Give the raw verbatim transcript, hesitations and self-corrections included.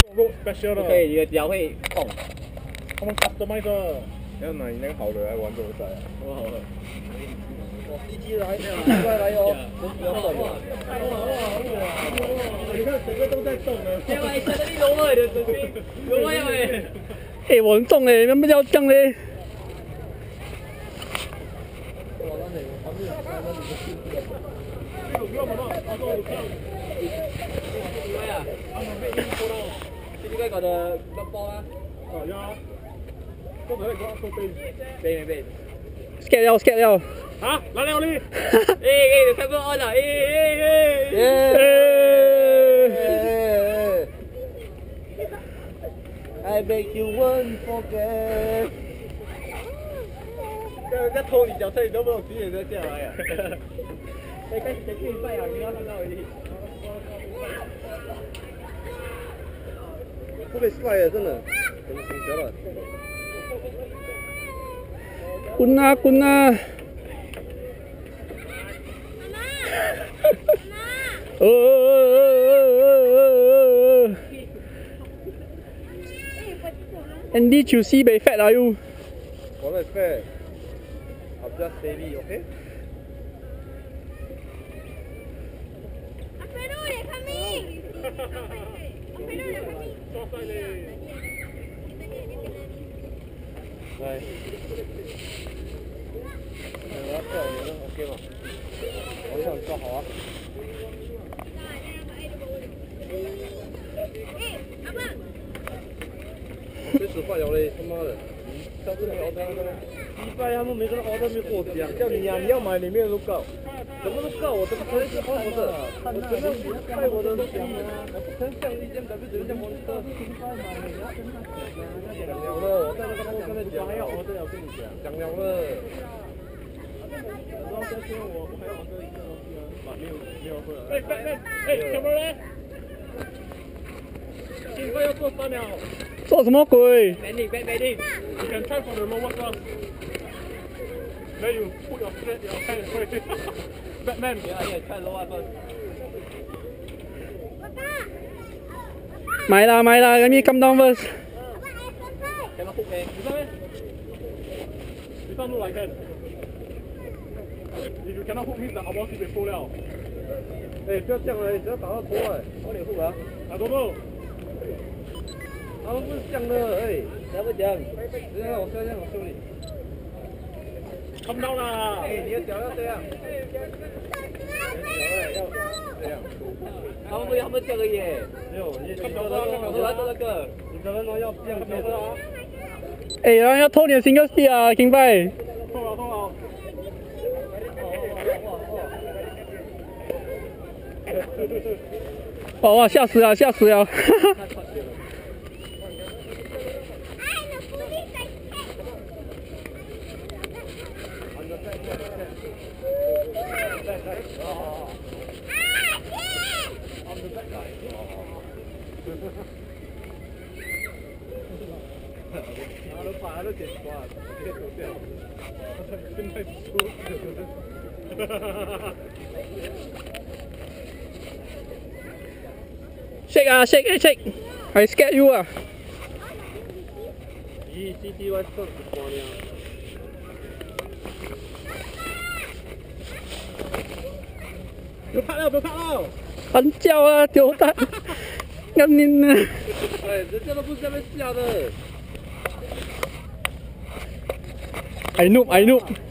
special 的， 可以，你的脚会痛。 他们 customize 的，要拿你那个好的来玩这个赛啊。 多好的。 一击来，再来哦，不要动了。 你看整个都在动了。 因為真係啲老啊，條隨便，老啊因為。 誒，黃洞誒，有乜有燈咧？ 應該覺得乜波啊？ 哦呀，都可以講都背背沒背 ？scat 掉 scat 掉。 啊，來了你！ 誒誒，差不多安啦！誒誒誒。I make you one forget。 一拖你腳出嚟都冇主人咗之後係啊！你跟住先飛啊！你啱啱到你。 特别帅啊，真的，怎么挺绝了。 滚啊滚啊！呃呃呃呃呃 Andy Chelsea 被 fat 啊又。 我来 fat，我比较 steady，OK？ Alfredo, coming. Alfredo, coming. 抓晒你！ 来，我要跳你了 ，OK 吗？我想抓好啊。谁使坏了嘞？他妈的！上次那个奥特曼，迪拜他们每个人奥特曼获奖，叫你呀、啊，你要买里面都够，怎么都够，我怎么可能是好的？我怎么带我的奖啊？我不可能像一件 W 只能像我的。讲了了，我在那个后跟他讲，还要奥特要跟你讲，讲了了。 然后再说我还要这一个东西啊，把没有没有喝。哎哎哎哎，什么人？现在要做三秒。 做什么鬼 Banding, back banding. You can try for the lower one. Then you put your straight your hand straight. Batman. Yeah, yeah, try lower first. 買啦買啦，咁你 come down first。 Cannot hook eh. This one eh? This one look like that. If you cannot hook means the abort被破了。 哎，不要这样了，只要打到头哎，我得护啊。 打多多。 他们不是这样的，哎，讲不讲？等一下，我这样我修理。 看不到啦。 哎，你的脚要这样。这样。 他们不要他们这个耶。 没有，你看不到的看不到我来做那个。 你的人要这样变的啊。 誒，有人要偷你的 single stick 啊，金拜。 偷了偷了。 哇哇，嚇死了嚇死了！ 拿了把都剪光了，直接走掉。 现在输。 shake 啊 shake shake，I scared you 啊！ 咦 ，C T Y 做直播呢？ 不要拍了，不要拍了！ 很叫啊，丢蛋！咁你呢？ 哎，人家都不是这么下的。 I noob I noob。